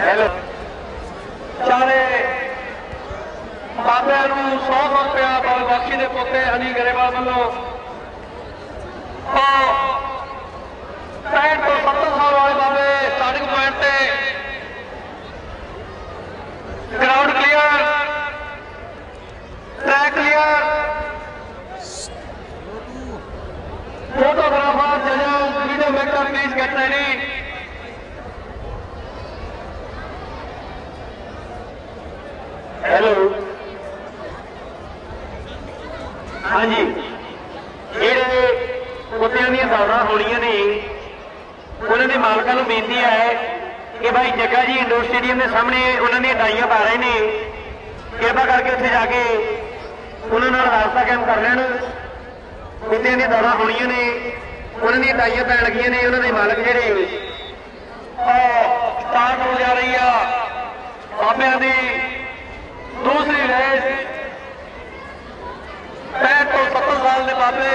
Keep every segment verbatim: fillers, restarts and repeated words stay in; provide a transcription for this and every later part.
Hello चारे बाबे सौ सौ रुपया बाबा बख्शी के पोते हनी गरेवाल वालों पैंठ तो सत्तर साल वाले बाबे स्टार्टिंग पॉइंट से ground clear, track clear, photographer जजस video maker please get ready. Hello हाँ जी, ਜਿਹੜੇ ਕੁੱਤਿਆਂ ਦੀਆਂ ਦੌੜਾਂ ਹੋਣੀਆਂ ਨੇ ਉਹਨਾਂ ਦੇ ਮਾਲਕਾਂ ਨੂੰ ਬੇਨਤੀ ਹੈ कि भाई जग्गा जी इंडोर स्टेडियम के सामने उन्होंने डाइया पा रहे हैं, कृपा करके उत्थे जाके उन्होंने रास्ता कायम कर लैन। कुत्तियां दी दौड़ां होणियां ने उन्होंने डाइया पैन लगियां ने, उन्होंने मालक जिहड़े स्टार्ट हो जा रही है बाबियां दी दूसरी रेस। पैंठ तो सत्तर साल के बाबे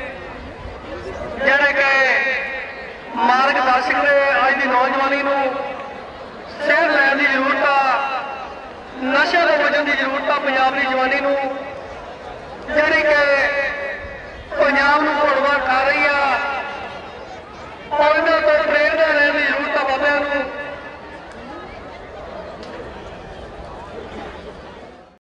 जिहड़े कि मार्गदर्शक ने अज की नौजवानी नूं